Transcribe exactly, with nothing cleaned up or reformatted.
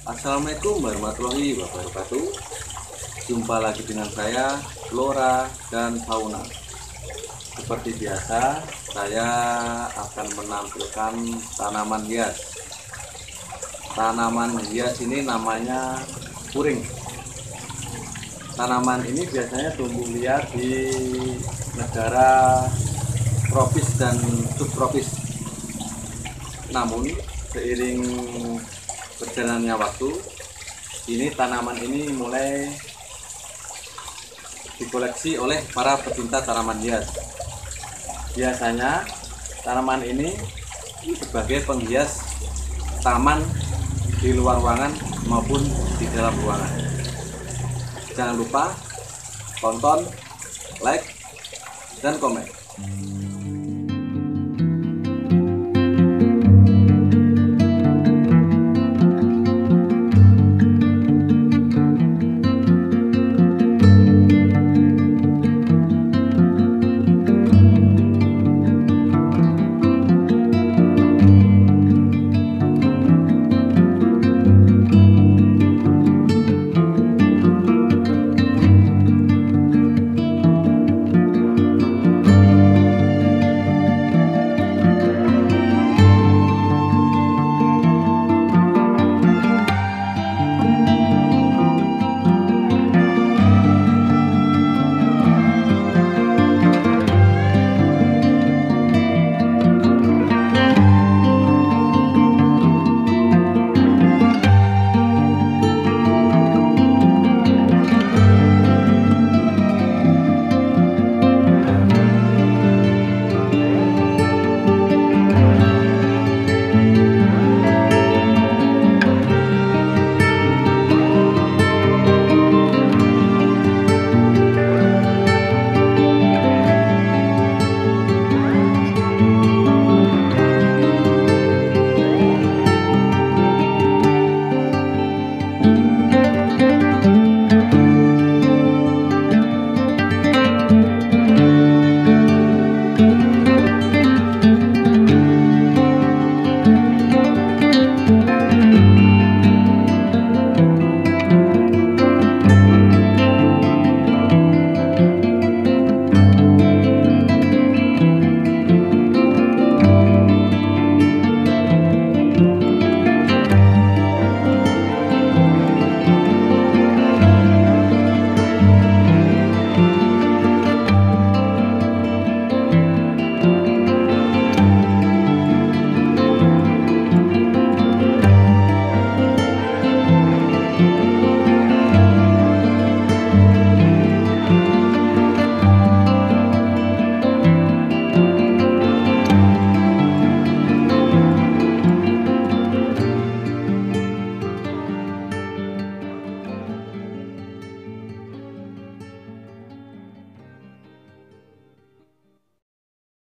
Assalamualaikum warahmatullahi wabarakatuh. Jumpa lagi dengan saya, Flora dan Fauna. Seperti biasa, saya akan menampilkan tanaman hias. Tanaman hias ini namanya puring. Tanaman ini biasanya tumbuh liar di negara tropis dan subtropis. Namun seiring berjalannya waktu, ini tanaman ini mulai dikoleksi oleh para pecinta tanaman hias. Biasanya tanaman ini sebagai penghias taman di luar ruangan maupun di dalam ruangan. Jangan lupa tonton, like, dan komen.